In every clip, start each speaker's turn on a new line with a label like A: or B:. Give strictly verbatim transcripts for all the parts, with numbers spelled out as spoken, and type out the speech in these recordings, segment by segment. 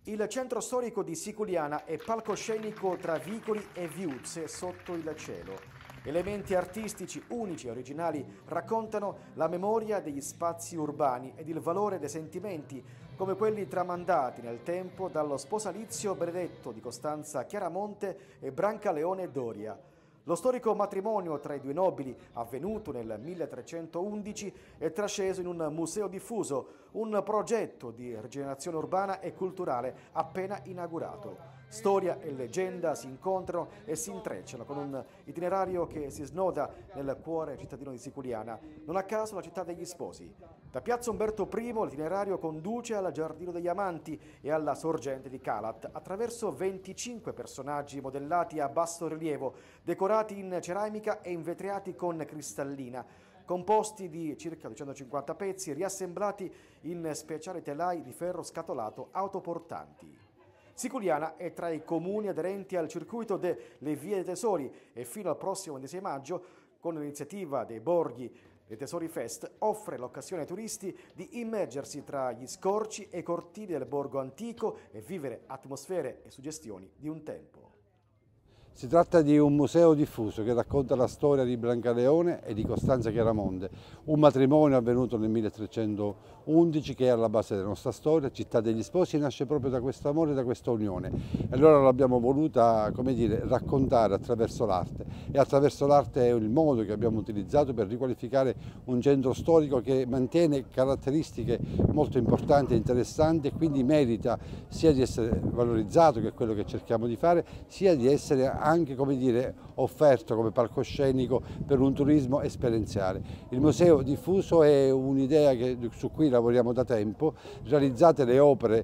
A: Il centro storico di Siculiana è palcoscenico tra vicoli e viuzze sotto il cielo. Elementi artistici unici e originali raccontano la memoria degli spazi urbani ed il valore dei sentimenti, come quelli tramandati nel tempo dallo sposalizio benedetto di Costanza Chiaramonte e Brancaleone Doria. Lo storico matrimonio tra i due nobili, avvenuto nel milletrecentoundici, è trasceso in un museo diffuso, un progetto di rigenerazione urbana e culturale appena inaugurato. Storia e leggenda si incontrano e si intrecciano con un itinerario che si snoda nel cuore cittadino di Siculiana, non a caso la città degli sposi. Da Piazza Umberto primo l'itinerario conduce al Giardino degli Amanti e alla sorgente di Calat, attraverso venticinque personaggi modellati a basso rilievo, decorati in ceramica e invetriati con cristallina, composti di circa duecentocinquanta pezzi riassemblati in speciali telai di ferro scatolato autoportanti. Siculiana è tra i comuni aderenti al circuito delle Vie dei Tesori e fino al prossimo ventisei maggio, con l'iniziativa dei Borghi dei Tesori Fest, offre l'occasione ai turisti di immergersi tra gli scorci e i cortili del borgo antico e vivere atmosfere e suggestioni di un tempo.
B: Si tratta di un museo diffuso che racconta la storia di Brancaleone e di Costanza Chiaramonte, un matrimonio avvenuto nel milletrecentoundici che è alla base della nostra storia. Città degli Sposi nasce proprio da questo amore e da questa unione. E allora l'abbiamo voluta, come dire, raccontare attraverso l'arte, e attraverso l'arte è il modo che abbiamo utilizzato per riqualificare un centro storico che mantiene caratteristiche molto importanti e interessanti, e quindi merita sia di essere valorizzato, che è quello che cerchiamo di fare, sia di essere anche, come dire, offerto come palcoscenico per un turismo esperienziale. Il museo diffuso è un'idea su cui lavoriamo da tempo, realizzate le opere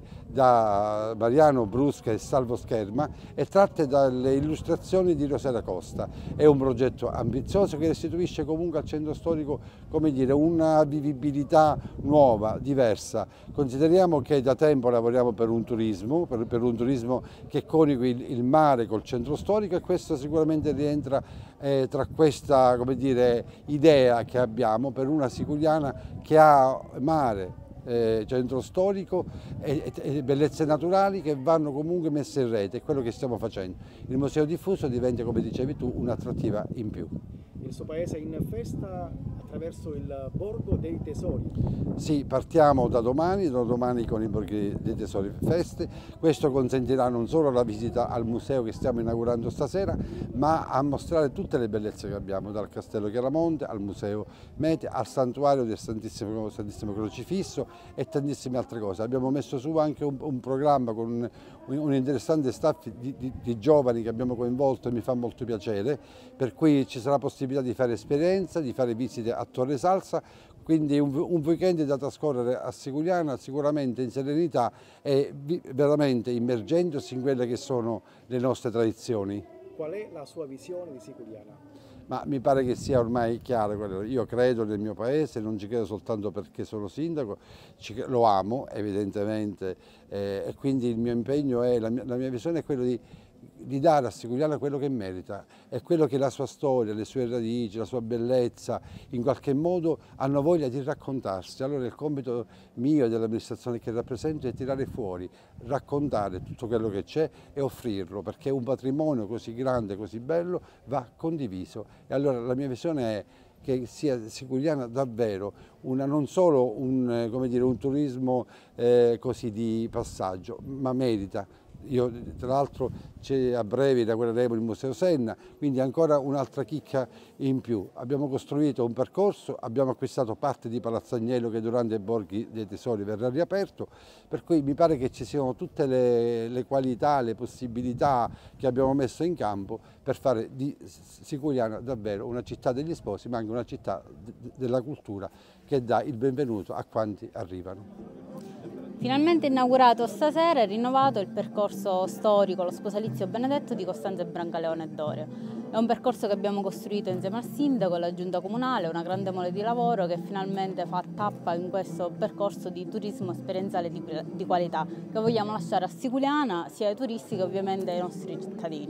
B: da Mariano Brusca e Salvo Scherma e tratte dalle illustrazioni di Rosella Costa. È un progetto ambizioso che restituisce comunque al centro storico, come dire, una vivibilità nuova, diversa. Consideriamo che da tempo lavoriamo per un turismo, per, per un turismo che coniughi il, il mare col centro storico, e questo sicuramente rientra eh, tra questa, come dire, idea che abbiamo per una Siculiana che ha mare, eh, centro storico e, e bellezze naturali che vanno comunque messe in rete. È quello che stiamo facendo. Il museo diffuso diventa, come dicevi tu, un'attrattiva in più.
A: Il suo paese è in festa attraverso il Borgo dei Tesori.
B: Sì, partiamo da domani, da domani con i Borghi dei Tesori Feste. Questo consentirà non solo la visita al museo che stiamo inaugurando stasera, ma a mostrare tutte le bellezze che abbiamo, dal Castello Chiaramonte al Museo Mete, al Santuario del Santissimo, Santissimo Crocifisso e tantissime altre cose. Abbiamo messo su anche un, un programma con un, un interessante staff di, di, di giovani che abbiamo coinvolto, e mi fa molto piacere, per cui ci sarà possibilità di fare esperienza, di fare visite a Torre Salsa, quindi un, un weekend da trascorrere a Siculiana sicuramente in serenità e veramente immergendosi in quelle che sono le nostre tradizioni.
A: Qual è la sua visione di Siculiana?
B: Ma mi pare che sia ormai chiaro. Io credo nel mio paese, non ci credo soltanto perché sono sindaco, lo amo evidentemente, eh, e quindi il mio impegno è, la mia, la mia visione è quella di di dare a Siculiana quello che merita, è quello che la sua storia, le sue radici, la sua bellezza in qualche modo hanno voglia di raccontarsi. Allora il compito mio e dell'amministrazione che rappresento è tirare fuori, raccontare tutto quello che c'è e offrirlo, perché un patrimonio così grande, così bello va condiviso. E allora la mia visione è che sia Siculiana davvero una, non solo un, come dire, un turismo eh, così di passaggio, ma merita. Io tra l'altro a breve inaugureremo il Museo Senna, quindi ancora un'altra chicca in più. Abbiamo costruito un percorso, abbiamo acquistato parte di Palazzo Agnello che durante i Borghi dei Tesori verrà riaperto, per cui mi pare che ci siano tutte le, le qualità, le possibilità che abbiamo messo in campo per fare di Siculiana davvero una città degli sposi, ma anche una città della cultura che dà il benvenuto a quanti arrivano.
C: Finalmente inaugurato stasera e rinnovato il percorso storico, lo sposalizio benedetto di Costanza e Brancaleone Doria. È un percorso che abbiamo costruito insieme al sindaco e alla giunta comunale, una grande mole di lavoro che finalmente fa tappa in questo percorso di turismo esperienziale di, di qualità che vogliamo lasciare a Siculiana, sia ai turisti che ovviamente ai nostri cittadini.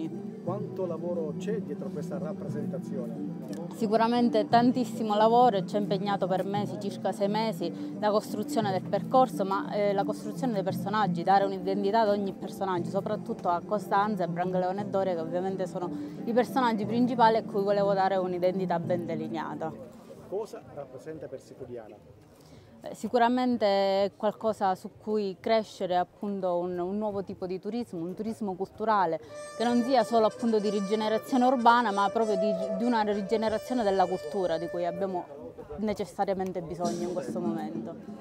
A: quanto lavoro c'è dietro questa rappresentazione?
C: Sicuramente tantissimo lavoro e ci ha impegnato per mesi, circa sei mesi, la costruzione del percorso, ma eh, la costruzione dei personaggi, dare un'identità ad ogni personaggio, soprattutto a Costanza e Brancaleone e Doria, che ovviamente sono i personaggi principali a cui volevo dare un'identità ben delineata.
A: Cosa rappresenta per Siculiana?
C: Sicuramente è qualcosa su cui crescere appunto un, un nuovo tipo di turismo, un turismo culturale che non sia solo appunto di rigenerazione urbana, ma proprio di, di una rigenerazione della cultura di cui abbiamo necessariamente bisogno in questo momento.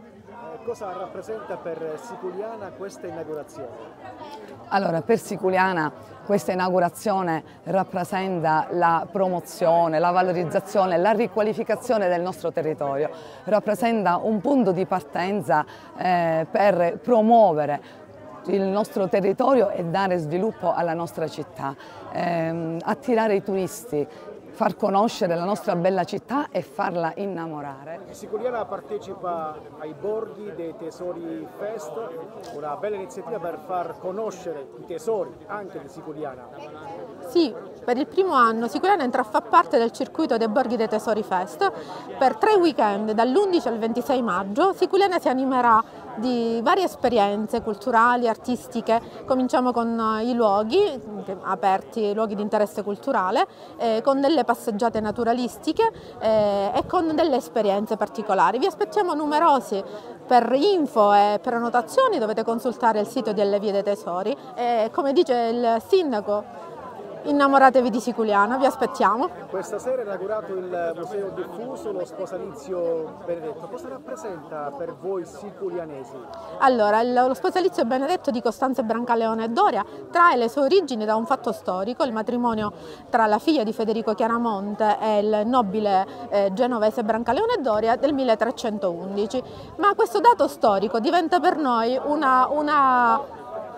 A: Cosa rappresenta per Siculiana questa inaugurazione?
D: Allora, per Siculiana questa inaugurazione rappresenta la promozione, la valorizzazione, la riqualificazione del nostro territorio, rappresenta un punto di partenza eh, per promuovere il nostro territorio e dare sviluppo alla nostra città, eh, attirare i turisti, far conoscere la nostra bella città e farla innamorare.
A: Siculiana partecipa ai Borghi dei Tesori Fest, una bella iniziativa per far conoscere i tesori anche di Siculiana.
E: Sì, per il primo anno Siculiana entra a far parte del circuito dei Borghi dei Tesori Fest. Per tre weekend, dall'undici al ventisei maggio, Siculiana si animerà di varie esperienze culturali, artistiche. Cominciamo con i luoghi aperti, luoghi di interesse culturale, eh, con delle passeggiate naturalistiche eh, e con delle esperienze particolari. Vi aspettiamo numerosi. Per info e prenotazioni dovete consultare il sito delle Vie dei Tesori e, come dice il sindaco, innamoratevi di Siculiana, vi aspettiamo.
A: Questa sera è inaugurato il Museo Diffuso, lo Sposalizio Benedetto. Cosa rappresenta per voi siculianesi?
E: Allora, lo Sposalizio Benedetto di Costanza Brancaleone e Doria trae le sue origini da un fatto storico, il matrimonio tra la figlia di Federico Chiaramonte e il nobile eh, genovese Brancaleone e Doria del milletrecentoundici. Ma questo dato storico diventa per noi una... una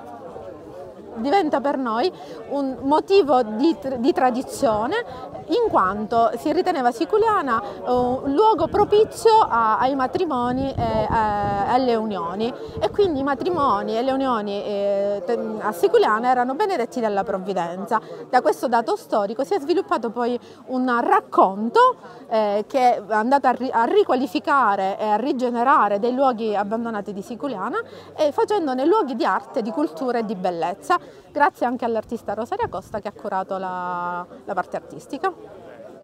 E: diventa per noi un motivo di, di tradizione, in quanto si riteneva Siculiana un luogo propizio a, ai matrimoni e a, alle unioni, e quindi i matrimoni e le unioni eh, a Siculiana erano benedetti dalla provvidenza. Da questo dato storico si è sviluppato poi un racconto eh, che è andato a, ri, a riqualificare e a rigenerare dei luoghi abbandonati di Siculiana e facendone luoghi di arte, di cultura e di bellezza, grazie anche all'artista Rosaria Costa che ha curato la, la parte artistica.